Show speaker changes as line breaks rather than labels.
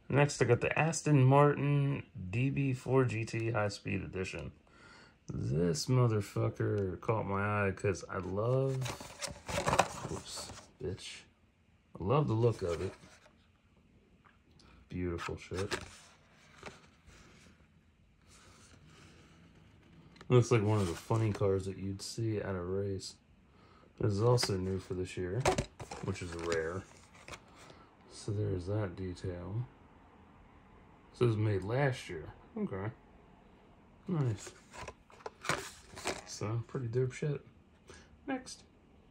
Next, I got the Aston Martin DB4GT High Speed Edition. This motherfucker caught my eye because I love... Oops, bitch. I love the look of it. Beautiful shit. Looks like one of the funny cars that you'd see at a race. This is also new for this year, which is rare. So there's that detail. So it was made last year. Okay. Nice. So, pretty dope shit. Next.